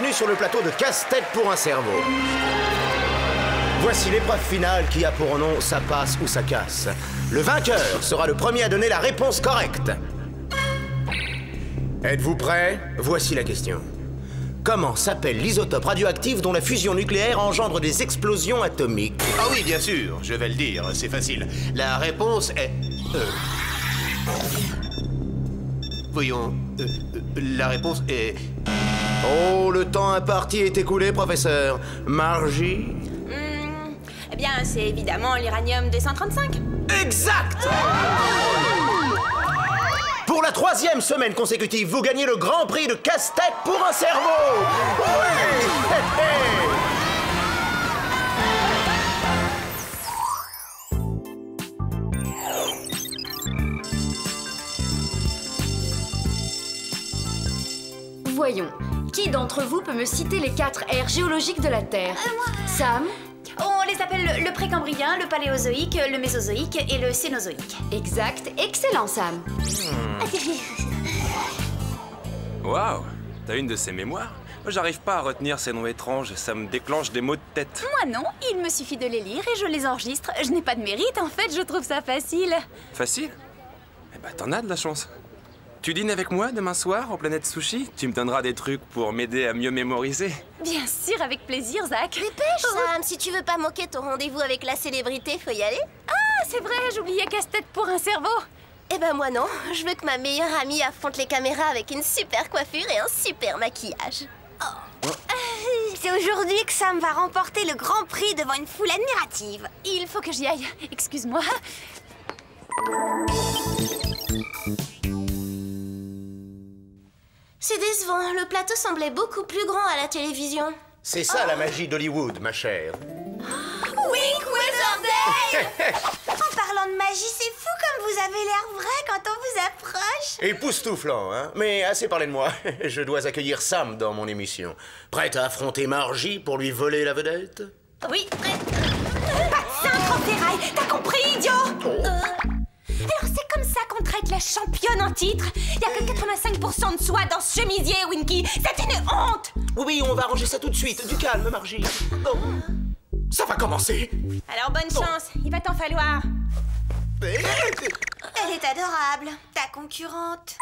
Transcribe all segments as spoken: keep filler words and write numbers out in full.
bienvenue sur le plateau de Casse-Tête pour un cerveau. Voici l'épreuve finale qui a pour nom Ça passe ou ça casse. Le vainqueur sera le premier à donner la réponse correcte. Êtes-vous prêts? Voici la question. Comment s'appelle l'isotope radioactif dont la fusion nucléaire engendre des explosions atomiques? Ah oui, bien sûr, je vais le dire, c'est facile. La réponse est... Euh... Voyons, euh, euh, la réponse est... Oh, le temps imparti est écoulé, professeur. Margie? Mmh, eh bien, c'est évidemment l'uranium deux cent trente-cinq. Exact! Pour la troisième semaine consécutive, vous gagnez le Grand Prix de Casse-Tête pour un cerveau! Oui! Voyons, qui d'entre vous peut me citer les quatre ères géologiques de la Terre? euh, moi... Sam? On les appelle le, le précambrien, le paléozoïque, le mésozoïque et le cénozoïque. Exact, excellent Sam. Waouh, t'as une de ces mémoires? Moi, j'arrive pas à retenir ces noms étranges, ça me déclenche des maux de tête. Moi non, il me suffit de les lire et je les enregistre. Je n'ai pas de mérite, en fait, je trouve ça facile. Facile? Eh ben, t'en as de la chance. Tu dînes avec moi demain soir au Planète Sushi? Tu me donneras des trucs pour m'aider à mieux mémoriser. Bien sûr, avec plaisir, Zach. Dépêche, Sam, si tu veux pas manquer ton rendez-vous avec la célébrité, faut y aller. Ah, c'est vrai, j'oubliais Casse-Tête pour un cerveau. Eh ben moi non, je veux que ma meilleure amie affronte les caméras avec une super coiffure et un super maquillage. Oh. C'est aujourd'hui que Sam va remporter le Grand Prix devant une foule admirative. Il faut que j'y aille, excuse-moi. C'est décevant, le plateau semblait beaucoup plus grand à la télévision. C'est ça la magie d'Hollywood, ma chère. Wink Wizardale. En parlant de magie, c'est fou comme vous avez l'air vrai quand on vous approche. Époustouflant, hein? Mais assez parlé de moi. Je dois accueillir Sam dans mon émission. Prête à affronter Margie pour lui voler la vedette? Oui, prête. Pas de cintre en ferraille, t'as compris, idiot? Oh. Euh... Alors c'est comme ça qu'on traite la championne en titre? Y a que quatre-vingt-cinq pour cent de soie dans ce chemisier, Winky. C'est une honte! Oui, on va arranger ça tout de suite. Du calme, Margie. Oh. Ça va commencer. Alors bonne chance, il va t'en falloir. Elle est adorable, ta concurrente.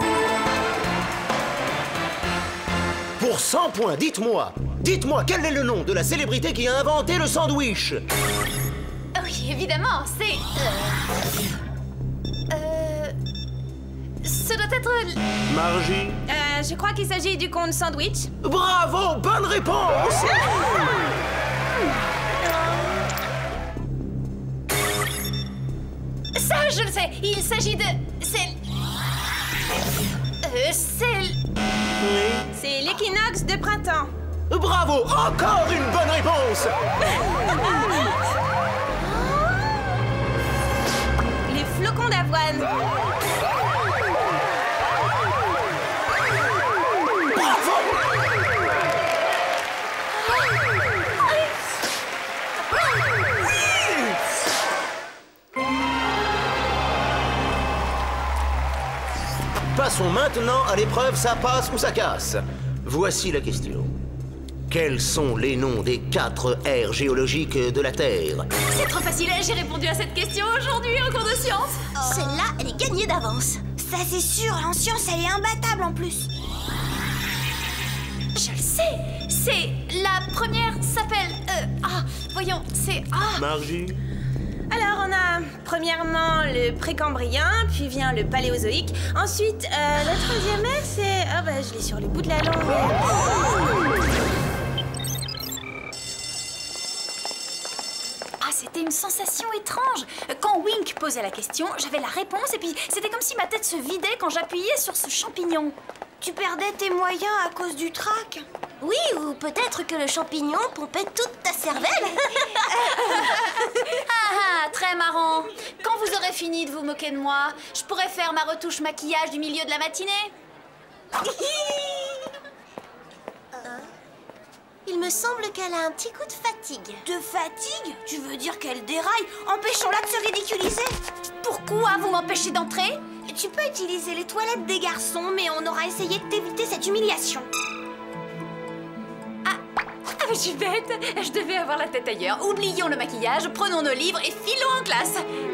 Pour cent points, dites-moi, dites-moi quel est le nom de la célébrité qui a inventé le sandwich? Oui, évidemment, c'est... Euh... euh... Ce doit être... Margie? Euh, je crois qu'il s'agit du comte Sandwich. Bravo, bonne réponse! Ça, je le sais, il s'agit de... C'est... Euh, c'est... Oui. C'est l'équinoxe de printemps. Bravo, encore une bonne réponse! Les flocons d'avoine. Bravo! Passons maintenant à l'épreuve Ça passe ou ça casse. Voici la question. Quels sont les noms des quatre ères géologiques de la Terre? C'est trop facile, j'ai répondu à cette question aujourd'hui en cours de sciences. Celle-là, elle est gagnée d'avance. Ça c'est sûr, en science elle est imbattable en plus. Je le sais, c'est... La première s'appelle... Euh, ah, voyons, c'est... Ah. Margie? Alors on a premièrement le précambrien, puis vient le paléozoïque. Ensuite, euh, la troisième ère, c'est... Ah bah je l'ai sur le bout de la langue. Ah, c'était une sensation étrange. Quand Wink posait la question, j'avais la réponse et puis c'était comme si ma tête se vidait quand j'appuyais sur ce champignon. Tu perdais tes moyens à cause du trac? Oui, ou peut-être que le champignon pompait toute ta cervelle. Ah ah, très marrant. Quand vous aurez fini de vous moquer de moi, je pourrais faire ma retouche maquillage du milieu de la matinée. Il me semble qu'elle a un petit coup de fatigue. De fatigue? Tu veux dire qu'elle déraille? Empêchons-la de se ridiculiser. Pourquoi vous m'empêchez d'entrer? Tu peux utiliser les toilettes des garçons, mais on aura essayé de t'éviter cette humiliation. je suis bête. Je devais avoir la tête ailleurs. Oublions le maquillage, prenons nos livres et filons en classe.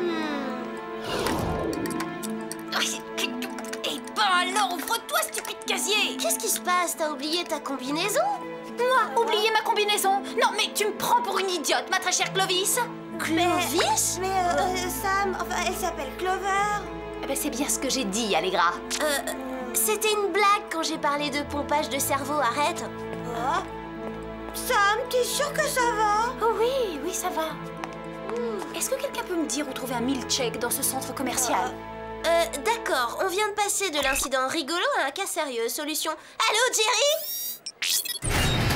Et ben alors, ouvre-toi, stupide casier. Qu'est-ce qui se passe? T'as oublié ta combinaison? Moi, oublier ma combinaison? Non, mais tu me prends pour une idiote, ma très chère Clovis. Clovis? Mais euh, euh, Sam, enfin, elle s'appelle Clover. Eh ben, c'est bien ce que j'ai dit, Allegra. Euh, c'était une blague quand j'ai parlé de pompage de cerveau, arrête. Oh. Sam, t'es sûr que ça va? Oh oui, oui, ça va. Est-ce que quelqu'un peut me dire où trouver un milkshake dans ce centre commercial? Euh, d'accord, on vient de passer de l'incident rigolo à un cas sérieux. Solution. Allô, Jerry?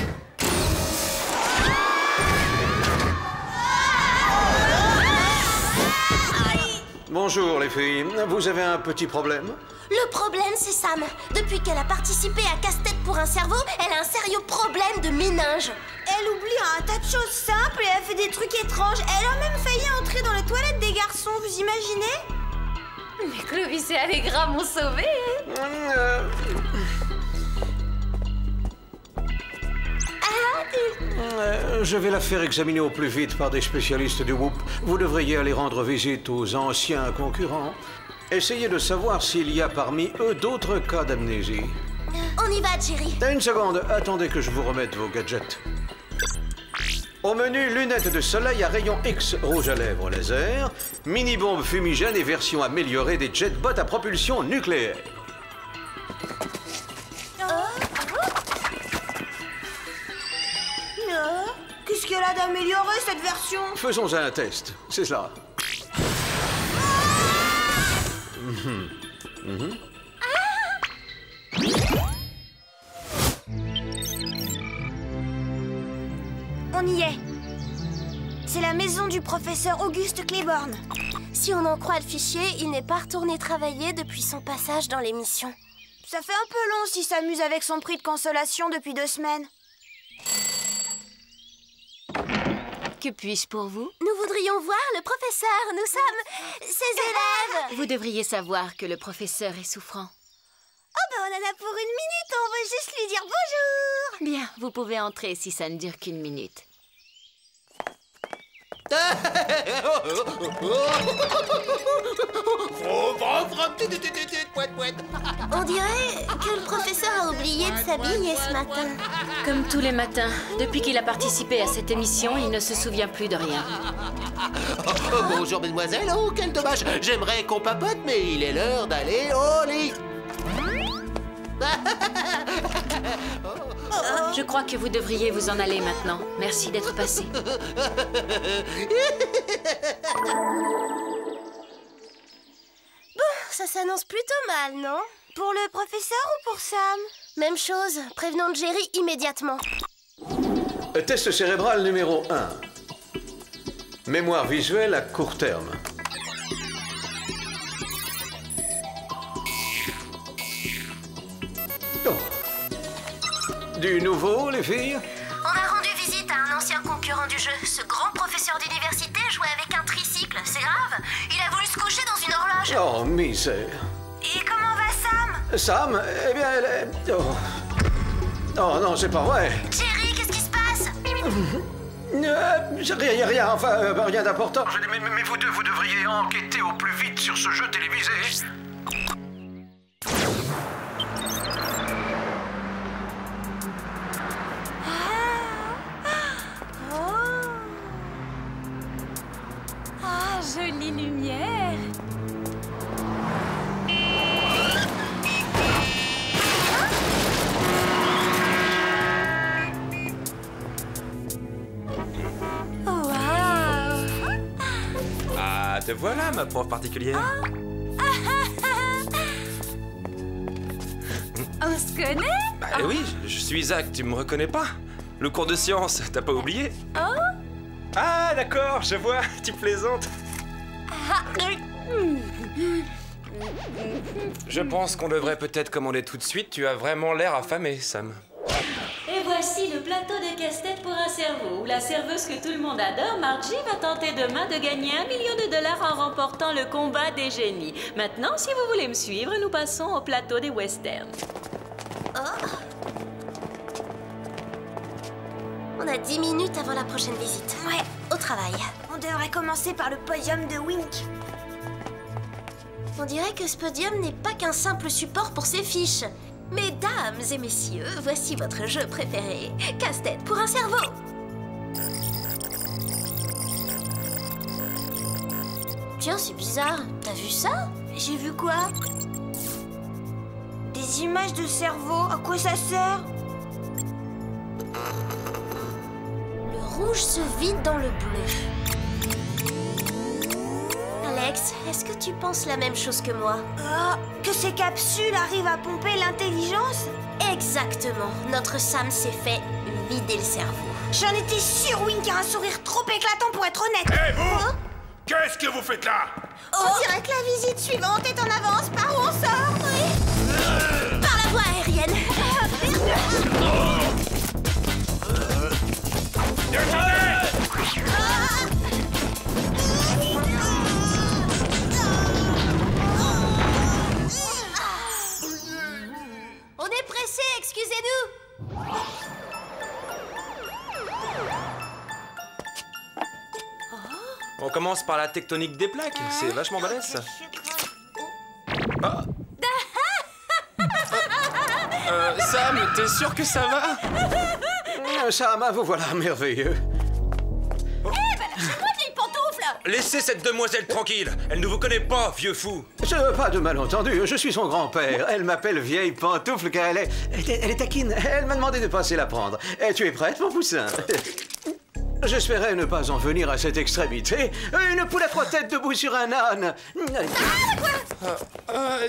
Bonjour les filles, vous avez un petit problème? Le problème, c'est Sam. Depuis qu'elle a participé à Casse-Tête pour un cerveau, elle a un sérieux problème de méninge. Elle oublie un tas de choses simples et elle fait des trucs étranges. Elle a même failli entrer dans les toilettes des garçons, vous imaginez? Mais Clovis et Allegra m'ont sauvée. Euh... Euh, je vais la faire examiner au plus vite par des spécialistes du Whoop. Vous devriez aller rendre visite aux anciens concurrents. Essayez de savoir s'il y a parmi eux d'autres cas d'amnésie. On y va, Jerry. Une seconde, attendez que je vous remette vos gadgets. Au menu, lunettes de soleil à rayon X, rouge à lèvres laser, mini-bombe fumigène et version améliorée des jetbots à propulsion nucléaire. Qu'est-ce qu'elle a d'amélioré, cette version? Faisons un test, c'est cela. Mmh. Mmh. On y est. C'est la maison du professeur Auguste Claiborne. Si on en croit le fichier, il n'est pas retourné travailler depuis son passage dans l'émission. Ça fait un peu long s'il s'amuse avec son prix de consolation depuis deux semaines. Que puis-je pour vous? Nous voudrions voir le professeur. Nous sommes ses élèves. Vous devriez savoir que le professeur est souffrant. Oh ben on en a pour une minute, on veut juste lui dire bonjour. Bien, vous pouvez entrer si ça ne dure qu'une minute. On dirait que le professeur a oublié de s'habiller ce matin. Comme tous les matins, depuis qu'il a participé à cette émission, il ne se souvient plus de rien. Oh, bonjour, mesdemoiselles. Oh, quel dommage. J'aimerais qu'on papote, mais il est l'heure d'aller au lit. Je crois que vous devriez vous en aller maintenant. Merci d'être passé. Bon, ça s'annonce plutôt mal, non? Pour le professeur ou pour Sam? Même chose. Prévenons Jerry immédiatement. Test cérébral numéro un. Mémoire visuelle à court terme. Oh. Du nouveau, les filles? On a rendu visite à un ancien concurrent du jeu. Ce grand professeur d'université jouait avec un tricycle. C'est grave. Il a voulu se coucher dans une horloge. Oh, misère. Et comment va Sam? Sam, eh bien, elle est... Oh, oh non, c'est pas vrai. Jerry, qu'est-ce qui se passe? Euh, rien, rien, enfin, euh, rien d'important. Je dis, mais, mais vous deux, vous devriez enquêter au plus vite sur ce jeu télévisé. Ah, jolie lumière. Te voilà, ma prof particulière. On se connaît? Bah oui, je, je suis Isaac, tu me reconnais pas? Le cours de sciences, t'as pas oublié? Oh? Ah, d'accord, je vois, tu plaisantes. Je pense qu'on devrait peut-être commander tout de suite, tu as vraiment l'air affamé, Sam. Et voici le plateau de casse-tête pour un cerveau, où la serveuse que tout le monde adore, Margie, va tenter demain de gagner un million de dollars en remportant le combat des génies. Maintenant, si vous voulez me suivre, nous passons au plateau des westerns. Oh. On a dix minutes avant la prochaine visite. Ouais, Au travail. on devrait commencer par le podium de Wink. On dirait que ce podium n'est pas qu'un simple support pour ses fiches. Mesdames et messieurs, voici votre jeu préféré. Casse-tête pour un cerveau. Tiens, c'est bizarre. T'as vu ça? J'ai vu quoi? Des images de cerveau, à quoi ça sert? Le rouge se vide dans le bleu. Alex, est-ce que tu penses la même chose que moi? Ah, que ces capsules arrivent à pomper l'intelligence? Exactement. Notre Sam s'est fait vider le cerveau. J'en étais sûre, Wink a un sourire trop éclatant pour être honnête. Hé, vous! Hein? Qu'est-ce que vous faites là? On dirait que la visite suivante est en avance. Par où on sort? Oui. Par la voie aérienne. On est pressé, excusez-nous. On commence par la tectonique des plaques. C'est vachement balèze, ça. Ah. Euh, Sam, t'es sûr que ça va? Euh, Sam, vous voilà merveilleux. Laissez cette demoiselle tranquille. Elle ne vous connaît pas, vieux fou. Je veux pas de malentendu, je suis son grand-père. Elle m'appelle vieille pantoufle car elle est... Elle est, elle est taquine. Elle m'a demandé de passer la prendre. Et tu es prête, mon poussin? J'espérais ne pas en venir à cette extrémité. Une poule à trois têtes debout sur un âne. Euh, euh...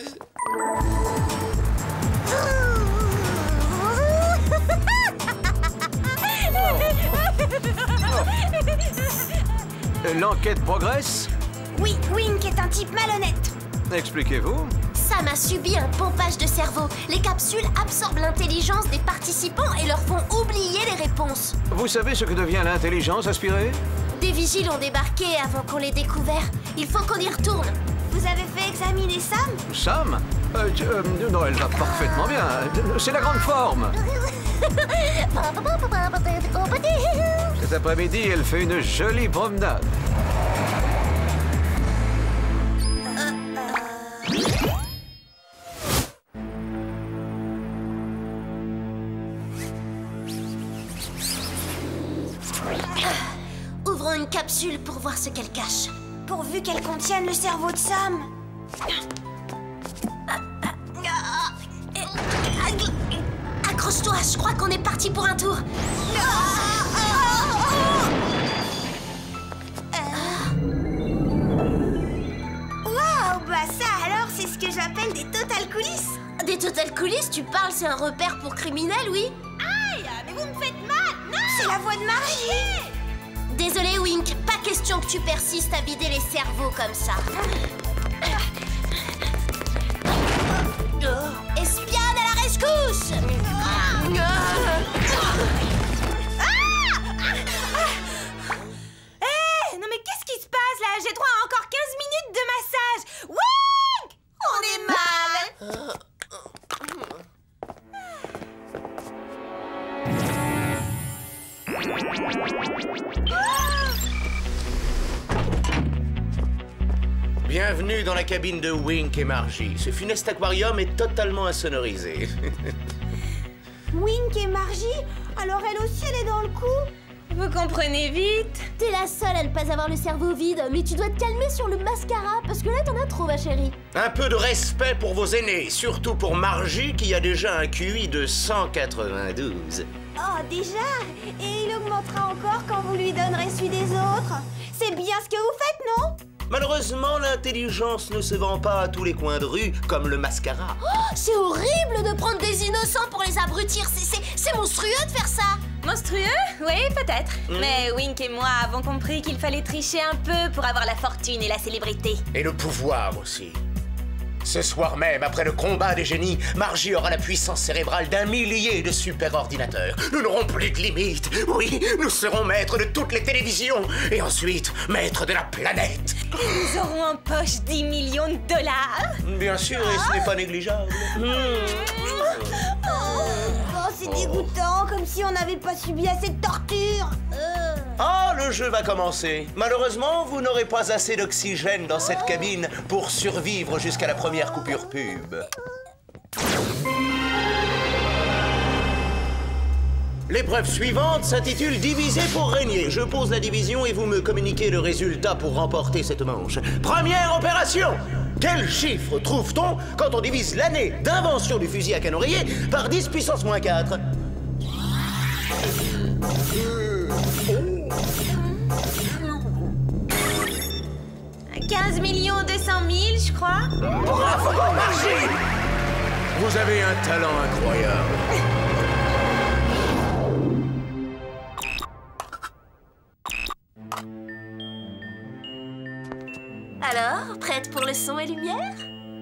L'enquête progresse? Oui, Wink est un type malhonnête. Expliquez-vous. Sam a subi un pompage de cerveau. Les capsules absorbent l'intelligence des participants et leur font oublier les réponses. Vous savez ce que devient l'intelligence aspirée? Des vigiles ont débarqué avant qu'on l'ait découvert. Il faut qu'on y retourne. Vous avez fait examiner Sam? Sam euh, tu- euh, Non, elle va parfaitement bien. C'est la grande forme. Cet après-midi, elle fait une jolie promenade. Ouvrons une capsule pour voir ce qu'elle cache. Pourvu qu'elle contienne le cerveau de Sam. Accroche-toi, je crois qu'on est parti pour un tour. Waouh, bah ça alors, c'est ce que j'appelle des total coulisses. Des total coulisses, tu parles, c'est un repère pour criminels, oui? Aïe, mais vous me faites mal. Non, c'est la voix de Margie. Désolé, Wink, pas question que tu persistes à vider les cerveaux comme ça. Espionne à la rescousse! Hé, non mais qu'est-ce qui se passe là? J'ai droit à encore quinze minutes de massage. Wink! On est mal. Bienvenue dans la cabine de Wink et Margie. Ce funeste aquarium est totalement insonorisé. Wink et Margie? Alors elle aussi, elle est dans le coup? Vous comprenez vite. T'es la seule à ne pas avoir le cerveau vide, mais tu dois te calmer sur le mascara, parce que là t'en as trop, ma chérie. Un peu de respect pour vos aînés, surtout pour Margie qui a déjà un Q I de cent quatre-vingt-douze. Oh, déjà? Et il augmentera encore quand vous lui donnerez celui des autres. C'est bien ce que vous faites, non? Malheureusement, l'intelligence ne se vend pas à tous les coins de rue comme le mascara. Oh, c'est horrible de prendre des innocents pour les abrutir, c'est monstrueux de faire ça. Monstrueux? Oui, peut-être. Mm. Mais Wink et moi avons compris qu'il fallait tricher un peu pour avoir la fortune et la célébrité. Et le pouvoir aussi. Ce soir même, après le combat des génies, Margie aura la puissance cérébrale d'un millier de super-ordinateurs. Nous n'aurons plus de limites. Oui, nous serons maîtres de toutes les télévisions. Et ensuite, maîtres de la planète. Nous aurons en poche dix millions de dollars. Bien sûr, et ce n'est pas négligeable. Mmh. Oh, c'est dégoûtant, comme si on n'avait pas subi assez de torture. Euh. Ah, le jeu va commencer. Malheureusement, vous n'aurez pas assez d'oxygène dans cette cabine pour survivre jusqu'à la première coupure pub. L'épreuve suivante s'intitule Diviser pour régner. Je pose la division et vous me communiquez le résultat pour remporter cette manche. Première opération! Quel chiffre trouve-t-on quand on divise l'année d'invention du fusil à canon rayé par dix puissance moins quatre? quinze millions deux cent mille, je crois. Bravo, Margie! Vous avez un talent incroyable. Alors, prête pour le son et lumière?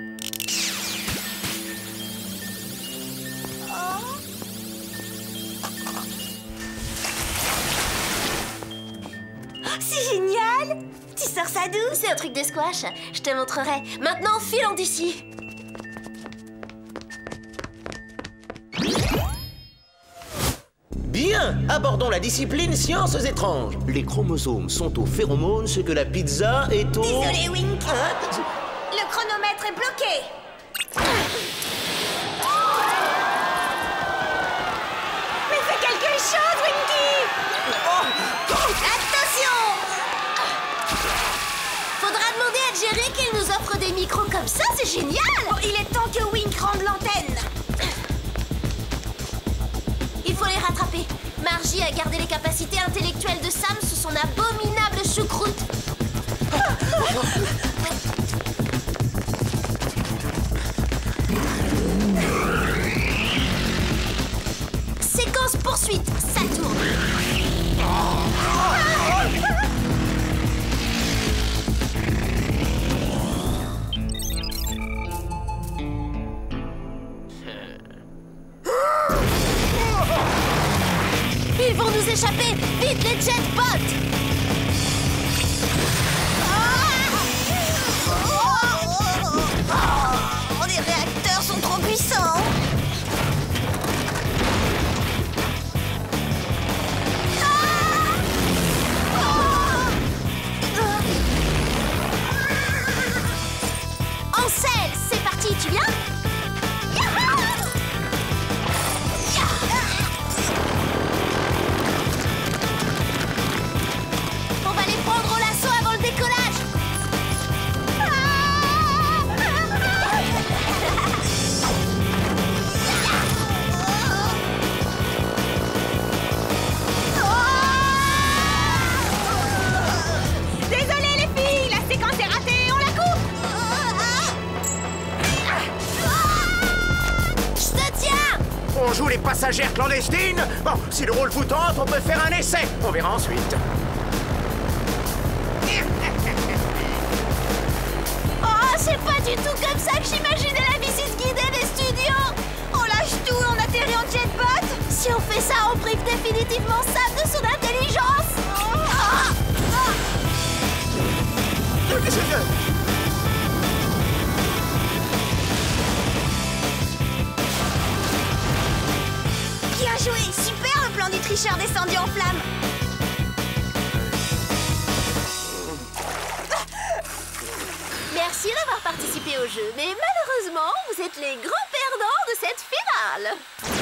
C'est génial! Tu sors ça d'où? C'est un truc de squash. Je te montrerai. Maintenant, filons d'ici. Bien, abordons la discipline sciences étranges. Les chromosomes sont aux phéromones, ce que la pizza est au... Désolé, Wink. Hein? Le chronomètre est bloqué. Mais fais quelque chose, Winky! Attention! Faudra demander à Jerry qu'il nous offre des micros comme ça, c'est génial! Oh, il est temps que Wink rende l'antenne. Il faut les rattraper. Margie a gardé les capacités intellectuelles de Sam sous son abominable choucroute. Séquence poursuite, ça tourne. Ils vont nous échapper! Vite, les jetbots! Oh, les réacteurs sont trop puissants. En selle, c'est parti, tu viens? On va les prendre au lasso avant le décollage. Désolée, les filles, la séquence est ratée, on la coupe! Je te tiens! On joue les passagères clandestines? Bon, si le rôle vous tente, on peut faire un essai. On verra ensuite. Oh, c'est pas du tout comme ça que j'imaginais la visite guidée des studios! On lâche tout, on atterrit en jetbot. Si on fait ça, on prive définitivement Sam de son intelligence! Ah! Bien joué, super le plan du tricheur descendu en flammes. Merci d'avoir participé au jeu, mais malheureusement, vous êtes les grands perdants de cette finale.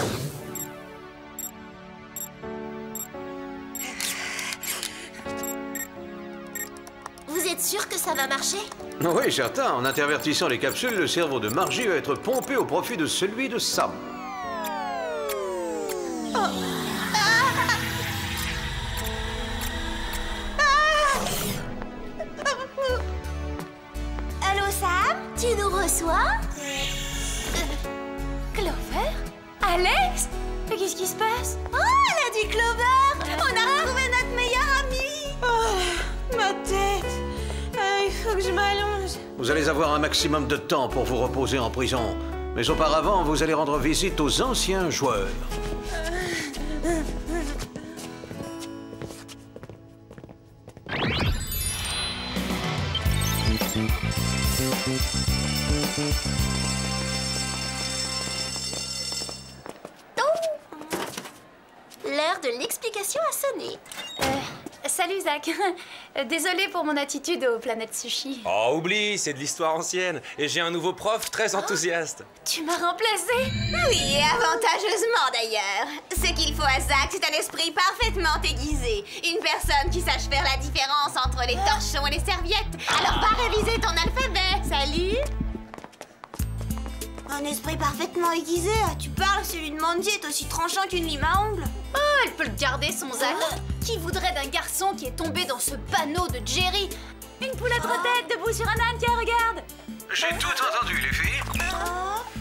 Vous êtes sûr que ça va marcher? Oui, certain. En intervertissant les capsules, le cerveau de Margie va être pompé au profit de celui de Sam. Allô, Sam? Tu nous reçois? Clover? Alex? Mais qu'est-ce qui se passe? Oh, elle a dit Clover! On a retrouvé notre meilleure amie! Oh, ma tête! Ah, il faut que je m'allonge. Vous allez avoir un maximum de temps pour vous reposer en prison. Mais auparavant, vous allez rendre visite aux anciens joueurs. l'heure de l'explication a sonné. Euh, salut Zach. Désolée pour mon attitude aux planètes sushi. Oh, oublie, c'est de l'histoire ancienne. Et j'ai un nouveau prof très enthousiaste. Tu m'as remplacée? Oui, et avantageusement d'ailleurs. Ce qu'il faut à Zach, c'est un esprit parfaitement aiguisé. Une personne qui sache faire la différence entre les torchons et les serviettes. Alors va réviser ton alphabet. Salut! Un esprit parfaitement aiguisé. Tu parles, celui de Mandy est aussi tranchant qu'une lime à ongles. Oh, elle peut le garder, son Zach. Qui voudrait d'un garçon qui est tombé dans ce panneau de Jerry? Une poulette retête debout sur un âne, tiens, regarde. J'ai tout entendu, les filles. Oh.